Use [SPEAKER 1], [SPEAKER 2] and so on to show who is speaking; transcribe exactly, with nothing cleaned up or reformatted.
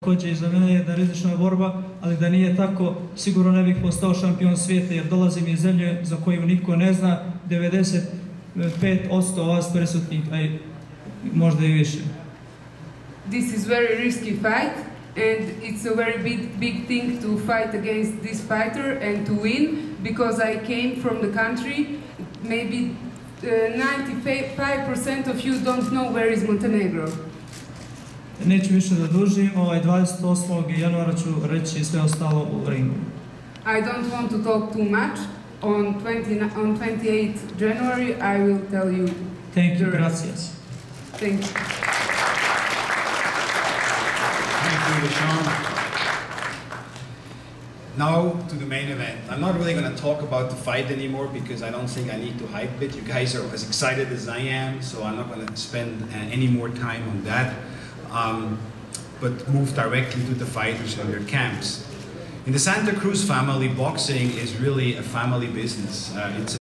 [SPEAKER 1] također i za mene jedna rizična borba, ali da nije tako, sigurno ne bih postao šampion svijeta, jer dolazim iz zemlje za koju niko ne zna, devedeset pet posto vas prisutnih, a i možda i više.
[SPEAKER 2] This is very risky fight, and it's a very big, big thing to fight against this fighter and to win, because I came from the country. Maybe uh, ninety-five percent of you don't know where is Montenegro.
[SPEAKER 1] Neću više da dužim, ovaj dvadeset osmog januara ću reći sve ostalo u ringu.
[SPEAKER 2] I don't want to talk too much. On, twenty, on twenty-eighth January I will tell you.
[SPEAKER 1] Thank you, gracias.
[SPEAKER 2] Thank you.
[SPEAKER 3] Thank you, Dejan. Now to the main event. I'm not really going to talk about the fight anymore because I don't think I need to hype it. You guys are as excited as I am, so I'm not going to spend uh, any more time on that. Um, but move directly to the fighters and their camps. In the Santa Cruz family, boxing is really a family business. Uh, it's